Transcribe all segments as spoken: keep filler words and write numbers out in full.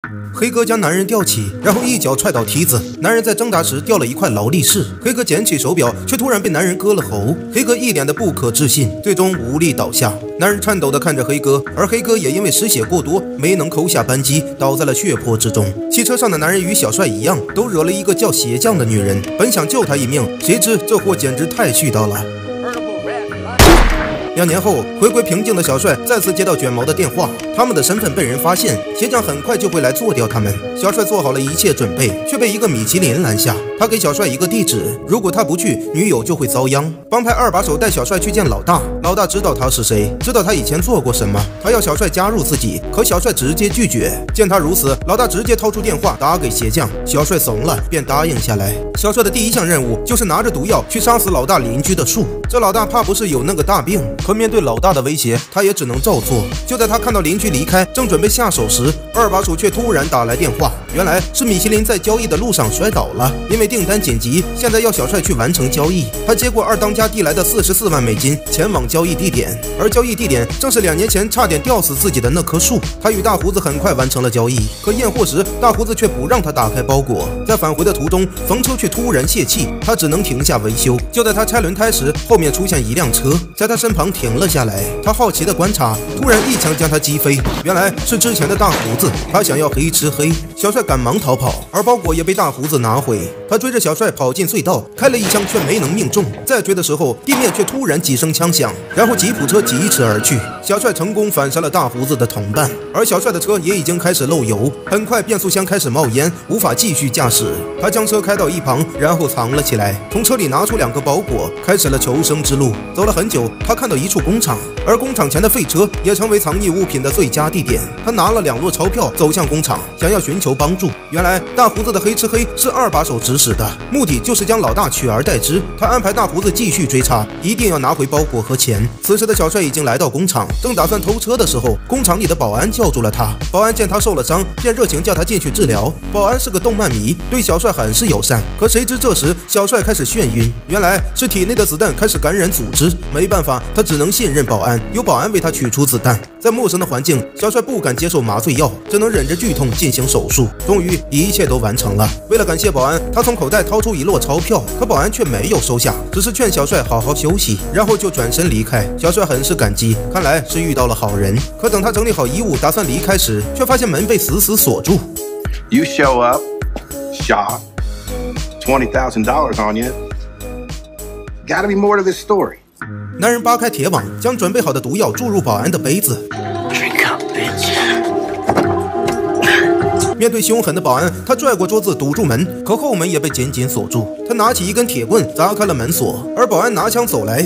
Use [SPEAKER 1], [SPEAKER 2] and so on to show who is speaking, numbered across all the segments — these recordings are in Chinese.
[SPEAKER 1] 黑哥将男人吊起，然后一脚踹倒梯子。男人在挣扎时掉了一块劳力士。黑哥捡起手表，却突然被男人割了喉。黑哥一脸的不可置信，最终无力倒下。男人颤抖地看着黑哥，而黑哥也因为失血过多，没能扣下扳机，倒在了血泊之中。汽车上的男人与小帅一样，都惹了一个叫鞋匠的女人，本想救她一命，谁知这货简直太絮叨了。两年后，回归平静的小帅再次接到卷毛的电话，他们的身份被人发现，鞋匠很快就会来做掉他们。小帅做好了一切准备，却被一个米其林拦下。他给小帅一个地址，如果他不去，女友就会遭殃。帮派二把手带小帅去见老大，老大知道他是谁，知道他以前做过什么，他要小帅加入自己，可小帅直接拒绝。见他如此，老大直接掏出电话打给鞋匠，小帅怂了，便答应下来。小帅的第一项任务就是拿着毒药去杀死老大邻居的树。这老大怕不是有那个大病，可面对老大的威胁，他也只能照做。就在他看到邻居离开，正准备下手时，二把手却突然打来电话，原来是米其林在交易的路上摔倒了，因为订单紧急，现在要小帅去完成交易。他接过二当家递来的四十四万美金，前往交易地点，而交易地点正是两年前差点吊死自己的那棵树。他与大胡子很快完成了交易，可验货时，大胡子却不让他打开包裹。在返回的途中，冯车却突然泄气，他只能停下维修。就在他拆轮胎时，后面出现一辆车，在他身旁停了下来。他好奇地观察，突然一枪将他击飞，原来是之前的大胡子，他想要黑吃黑。小帅赶忙逃跑，而包裹也被大胡子拿回。他追着小帅跑进隧道，开了一枪却没能命中。再追的时候，地面却突然几声枪响，然后吉普车疾驰而去。小帅成功反杀了大胡子的同伴，而小帅的车也已经开始漏油，很快变速箱开始冒烟，无法继续驾驶。他将车开到一旁，然后藏了起来，从车里拿出两个包裹，开始了求生之路。走了很久，他看到一处工厂，而工厂前的废车也成为藏匿物品的最佳地点。他拿了两摞钞票走向工厂，想要寻求帮助。原来大胡子的黑吃黑是二把手指使的，目的就是将老大取而代之。他安排大胡子继续追查，一定要拿回包裹和钱。此时的小帅已经来到工厂，正打算偷车的时候，工厂里的保安叫住了他。保安见他受了伤，便热情叫他进去治疗。保安是个动漫迷，对小帅很是友善。可谁知这时小帅开始眩晕，原来是体内的子弹开始感染组织。没办法，他只能信任保安，由保安为他取出子弹。在陌生的环境，小帅不敢接受麻醉药，只能忍着剧痛进行手术。终于一切都完成了。为了感谢保安，他从口袋掏出一摞钞票，可保安却没有收下，只是劝小帅好好休息，然后就转身离开。小帅很是感激，看来是遇到了好人。可等他整理好衣物打算离开时，却发现门被死死锁住。
[SPEAKER 2] You show up, shot, twenty thousand dollars on you. Gotta be more to this story.
[SPEAKER 1] 男人扒开铁网，将准备好的毒药注入保安的杯子。面对凶狠的保安，他拽过桌子堵住门，可后门也被紧紧锁住。他拿起一根铁棍砸开了门锁，而保安拿枪走来。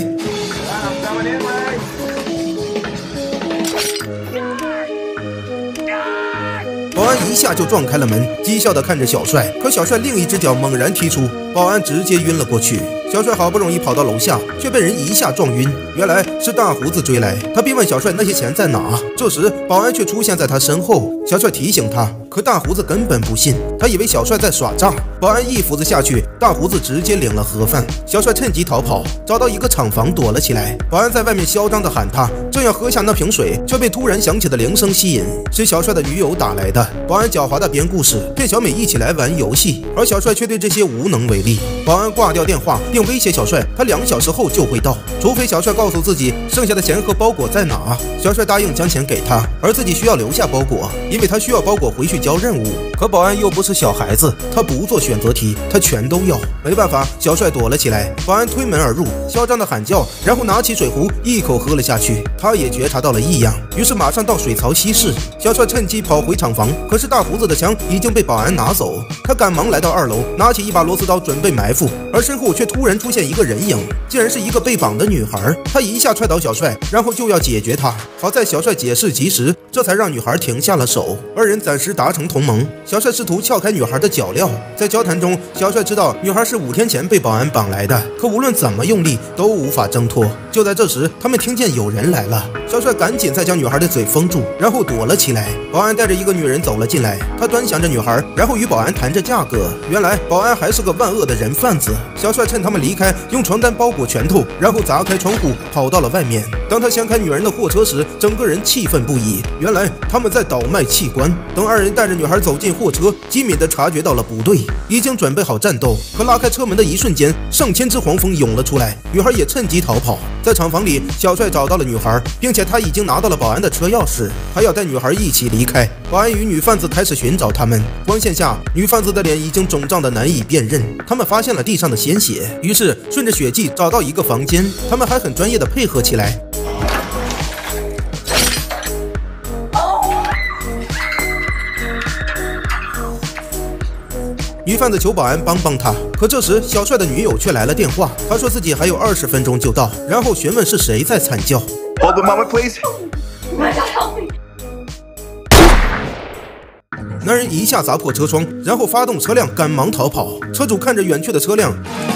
[SPEAKER 1] 保安一下就撞开了门，讥笑地看着小帅，可小帅另一只脚猛然踢出，保安直接晕了过去。小帅好不容易跑到楼下，却被人一下撞晕。原来是大胡子追来，他逼问小帅那些钱在哪。这时保安却出现在他身后，小帅提醒他，可大胡子根本不信，他以为小帅在耍诈。保安一斧子下去，大胡子直接领了盒饭。小帅趁机逃跑，找到一个厂房躲了起来。保安在外面嚣张地喊他，正要喝下那瓶水，却被突然响起的铃声吸引，是小帅的女友打来的。保安狡猾地编故事，骗小美一起来玩游戏，而小帅却对这些无能为力。保安挂掉电话，并威胁小帅，他两小时后就会到，除非小帅告诉自己剩下的钱和包裹在哪。小帅答应将钱给他，而自己需要留下包裹，因为他需要包裹回去交任务。可保安又不是小孩子，他不做选择题，他全都要。没办法，小帅躲了起来。保安推门而入，嚣张的喊叫，然后拿起水壶一口喝了下去。他也觉察到了异样，于是马上到水槽稀释。小帅趁机跑回厂房，可是大胡子的枪已经被保安拿走。他赶忙来到二楼，拿起一把螺丝刀准备埋伏，而身后却突然出现一个人影，竟然是一个被绑的女孩。他一下踹倒小帅，然后就要解决他。好在小帅解释及时，这才让女孩停下了手，二人暂时达成同盟。小帅试图撬开女孩的脚镣，在交谈中，小帅知道女孩是五天前被保安绑来的，可无论怎么用力都无法挣脱。就在这时，他们听见有人来了，小帅赶紧再将女孩的嘴封住，然后躲了起来。保安带着一个女人走了了进来。他端详着女孩，然后与保安谈着价格。原来保安还是个万恶的人贩子。小帅趁他们离开，用床单包裹拳头，然后砸开窗户跑到了外面。当他掀开女人的货车时，整个人气愤不已。原来他们在倒卖器官。等二人带着女孩走进货车，机敏地察觉到了不对，已经准备好战斗。可拉开车门的一瞬间，上千只黄蜂涌了出来，女孩也趁机逃跑。在厂房里，小帅找到了女孩，并且他已经拿到了保安的车钥匙，还要带女孩一起离开。保安与女贩子开始寻找他们。光线下，女贩子的脸已经肿胀得难以辨认。他们发现了地上的鲜血，于是顺着血迹找到一个房间。他们还很专业地配合起来。女贩子求保安帮帮她，可这时小帅的女友却来了电话，他说自己还有二十分钟就到，然后询问是谁在惨叫。
[SPEAKER 2] Hold the moment, please.
[SPEAKER 3] My God, help me.
[SPEAKER 1] 男人一下砸破车窗，然后发动车辆赶忙逃跑。车主看着远去的车辆，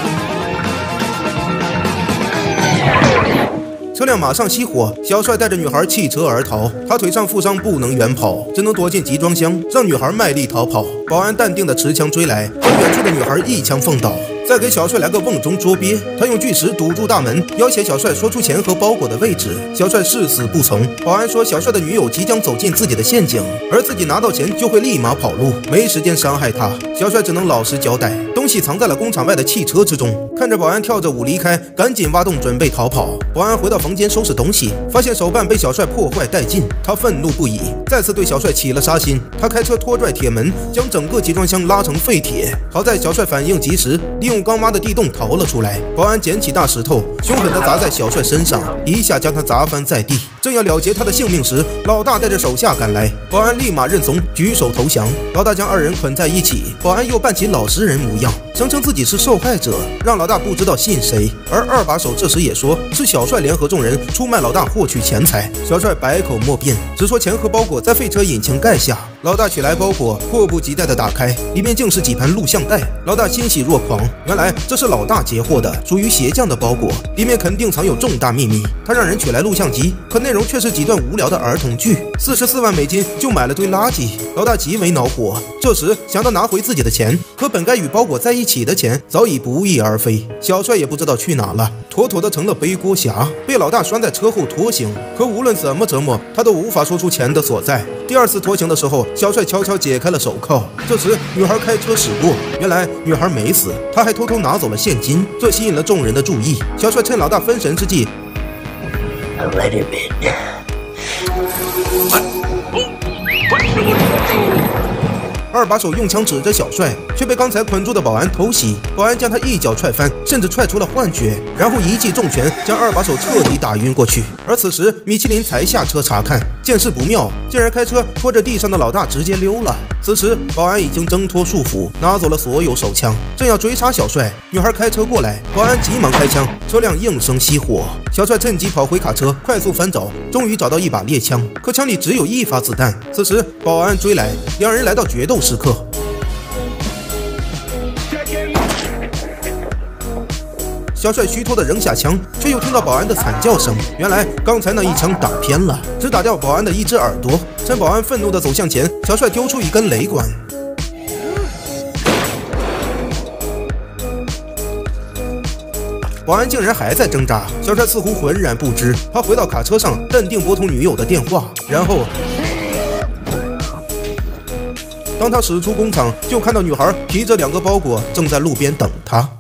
[SPEAKER 1] 车辆马上熄火，小帅带着女孩弃车而逃。他腿上负伤，不能远跑，只能躲进集装箱，让女孩卖力逃跑。保安淡定地持枪追来，将远处的女孩一枪放倒，再给小帅来个瓮中捉鳖。他用巨石堵住大门，要挟小帅说出钱和包裹的位置。小帅誓死不从。保安说小帅的女友即将走进自己的陷阱，而自己拿到钱就会立马跑路，没时间伤害他。小帅只能老实交代，东西藏在了工厂外的汽车之中。看着保安跳着舞离开，赶紧挖洞准备逃跑。保安回到房间收拾东西，发现手办被小帅破坏殆尽，他愤怒不已，再次对小帅起了杀心。他开车拖拽铁门，将整个集装箱拉成废铁。好在小帅反应及时，利用刚挖的地洞逃了出来。保安捡起大石头，凶狠地砸在小帅身上，一下将他砸翻在地。正要了结他的性命时，老大带着手下赶来，保安立马认怂，举手投降。老大将二人捆在一起，保安又扮起老实人模样，声称自己是受害者，让老大不知道信谁。而二把手这时也说是小帅联合众人出卖老大获取钱财。小帅百口莫辩，只说钱和包裹在废车引擎盖下。老大取来包裹，迫不及待地打开，里面竟是几盘录像带。老大欣喜若狂，原来这是老大截获的，属于鞋匠的包裹，里面肯定藏有重大秘密。他让人取来录像机，可内容却是几段无聊的儿童剧。四十四万美金就买了堆垃圾，老大极为恼火。这时想到拿回自己的钱，可本该与包裹在一起的钱早已不翼而飞。小帅也不知道去哪了，妥妥的成了背锅侠，被老大拴在车后拖行。可无论怎么折磨，他都无法说出钱的所在。第二次拖行的时候，小帅悄悄解开了手铐。这时女孩开车驶过，原来女孩没死，他还偷偷拿走了现金，这吸引了众人的注意。小帅趁老大分神之际，
[SPEAKER 4] I let him in.
[SPEAKER 1] 二把手用枪指着小帅，却被刚才捆住的保安偷袭。保安将他一脚踹翻，甚至踹出了幻觉，然后一记重拳将二把手彻底打晕过去。而此时米其林才下车查看，见势不妙，竟然开车拖着地上的老大直接溜了。此时保安已经挣脱束缚，拿走了所有手枪，正要追杀小帅，女孩开车过来，保安急忙开枪，车辆应声熄火。小帅趁机跑回卡车，快速翻找，终于找到一把猎枪，可枪里只有一发子弹。此时保安追来，两人来到决斗时刻。小帅虚脱地扔下枪，却又听到保安的惨叫声。原来刚才那一枪打偏了，只打掉保安的一只耳朵。趁保安愤怒地走向前，小帅丢出一根雷管。保安竟然还在挣扎，小帅似乎浑然不知。他回到卡车上，淡定拨通女友的电话，然后当他驶出工厂，就看到女孩提着两个包裹正在路边等他。